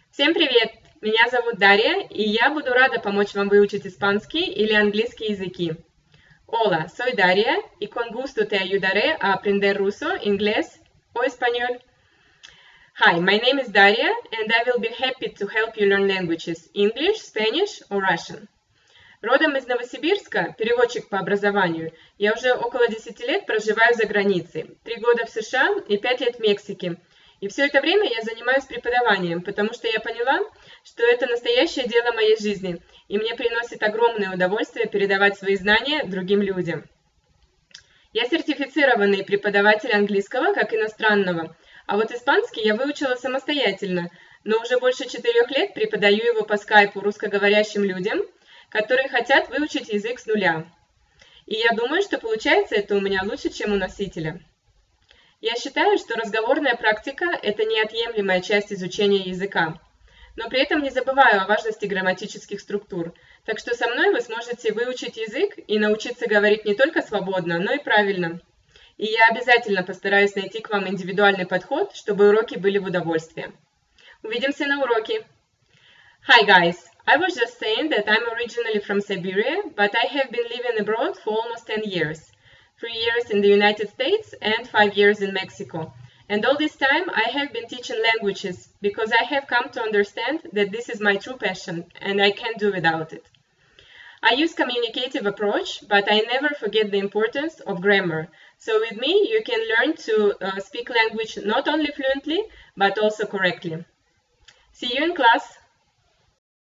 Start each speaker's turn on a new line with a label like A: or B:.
A: Всем привет! Меня зовут Дарья, и я буду рада помочь вам выучить испанский или английский языки. Hola, soy Daria y con gusto te ayudaré a aprender ruso, inglés o español. Hi, my name is Daria, and I will be happy to help you learn languages English, Spanish or Russian. Родом из Новосибирска, переводчик по образованию, я уже около 10 лет проживаю за границей, 3 года в США и 5 лет в Мексике. И все это время я занимаюсь преподаванием, потому что я поняла, что это настоящее дело моей жизни, и мне приносит огромное удовольствие передавать свои знания другим людям. Я сертифицированный преподаватель английского как иностранного, а вот испанский я выучила самостоятельно, но уже больше 4 лет преподаю его по скайпу русскоговорящим людям, которые хотят выучить язык с нуля. И я думаю, что получается это у меня лучше, чем у носителя. Я считаю, что разговорная практика – это неотъемлемая часть изучения языка, но при этом не забываю о важности грамматических структур, так что со мной вы сможете выучить язык и научиться говорить не только свободно, но и правильно. И я обязательно постараюсь найти к вам индивидуальный подход, чтобы уроки были в удовольствие. Увидимся на уроке! Hi guys! I was just saying that I'm originally from Siberia, but I have been living abroad for almost 10 years. 3 years in the United States and 5 years in Mexico. And all this time I have been teaching languages because I have come to understand that this is my true passion and I can't do without it. I use communicative approach, but I never forget the importance of grammar. So with me you can learn to speak language not only fluently, but also correctly. See you in class!